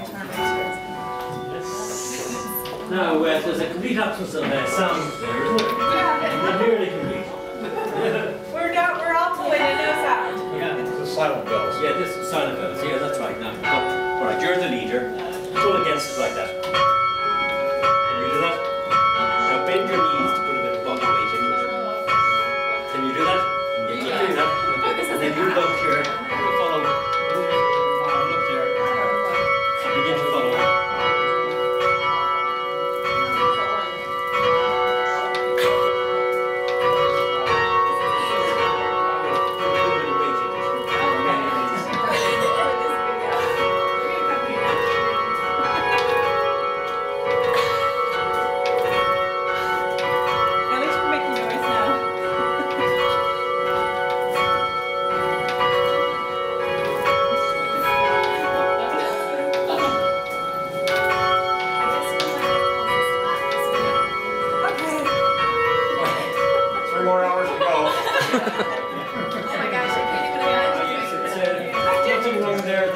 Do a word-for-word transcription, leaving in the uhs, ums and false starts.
Now, uh, there's a complete absence of uh, sound there, isn't there? Yeah. We're nearly complete. We're not, we're all pulling in no sound. Yeah. It's the silent bells. Yeah, this is silent bells. Yeah, that's right. Now, go. All right, you're the leader. Pull against it like that. Can you do that? Now bend your knees to put a bit of body weight into it. Can you do that? Yeah, you can do that. Okay. And then you look here. You follow. Look there. Begin to follow. There